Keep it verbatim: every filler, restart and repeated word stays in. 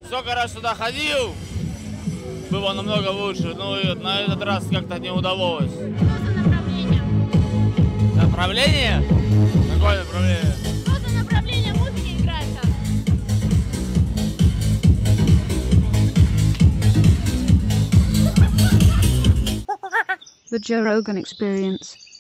Сколько раз сюда ходил, было намного лучше, но на этот раз как-то не удалось. Что за направление? Направление? Какое направление? Что за направление музыки играет там? The Joe Rogan Experience.